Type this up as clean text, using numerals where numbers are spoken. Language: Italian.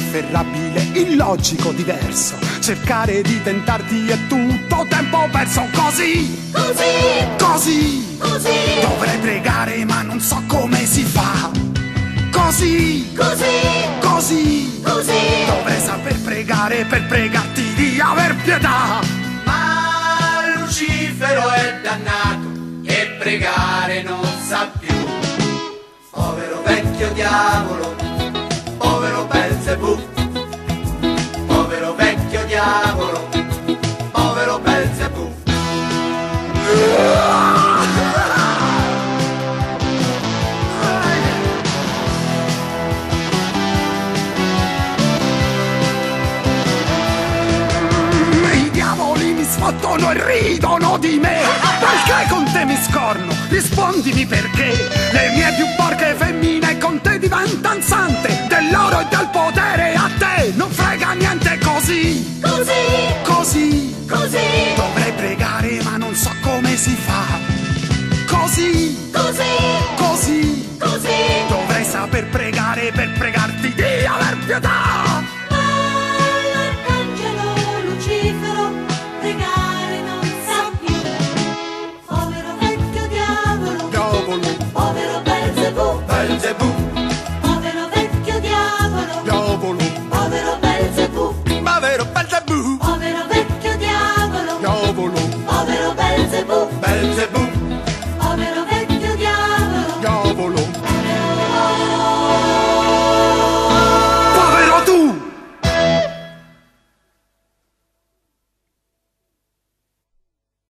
inafferrabile, illogico, diverso. Cercare di tentarti è tutto tempo perso. Così, così, dovrei pregare ma non so come si fa. Così, così, dovrei saper pregare per pregarti di aver pietà. Ma Lucifero è dannato e pregare non sa più. Povero vecchio diavolo, povero Belzebù. Povero vecchio diavolo, povero Belzebù. I diavoli mi sfottono e ridono di me, perché con te mi scorno, rispondimi perché. Le mie più porche femmine con te diventan sante, dell'oro e del potere a te non frega niente. Così, così, dovrei pregare ma non so come si fa. Così, così, dovrei saper pregare per pregarti di aver pietà.